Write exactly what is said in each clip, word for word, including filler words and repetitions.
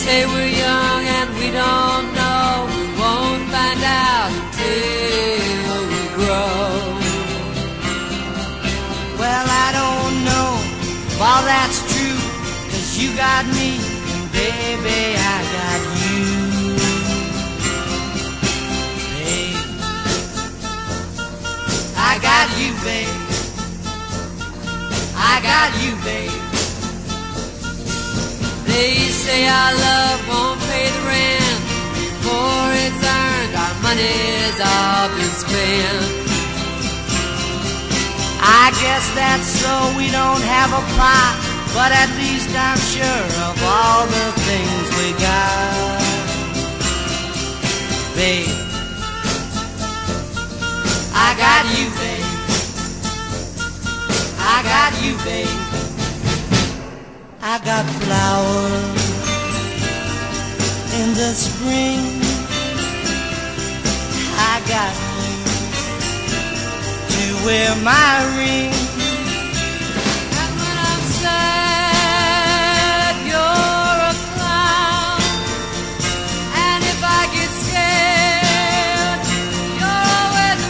say we're young and we don't know. We won't find out until we grow. Well, I don't know if all that's true, 'cause you got me, and baby, I got you. Babe, I got you, babe. I got you, babe. They say our love won't pay the rent before it's earned. Our money's all been spent. I guess that's so we don't have a pot, but at least I'm sure of all the things we got. Babe, I got you, babe. I got you, babe. I got flowers in the spring. I got you to wear my ring. And when I'm sad, you're a clown. And if I get scared, you're always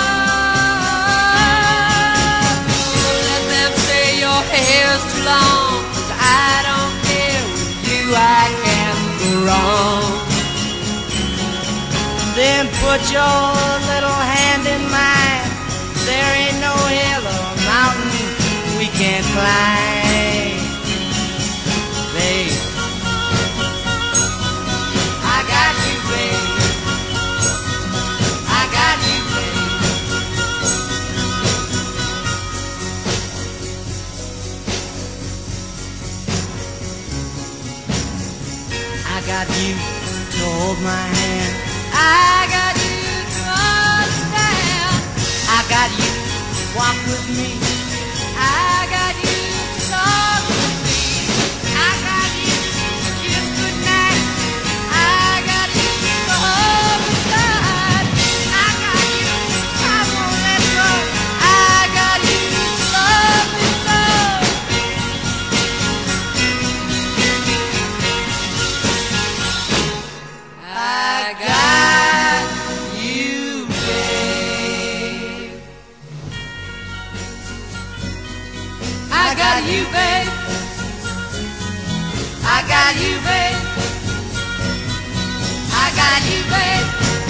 around. Let them say your hair's too long. I don't care, with you I can't go wrong. Then put your little hand in mine. There ain't no hill or mountain we can't climb. Babe, I got you, babe. I got you, babe. I got you to hold my hand. I got you to understand. I got you to walk with me. I got you to talk with me. I got you to kiss goodnight. I got you to hold me tight. I got you, I won't let go. I got you to love me so. I got you, babe. I got you, babe. I got you, babe. I got you, babe.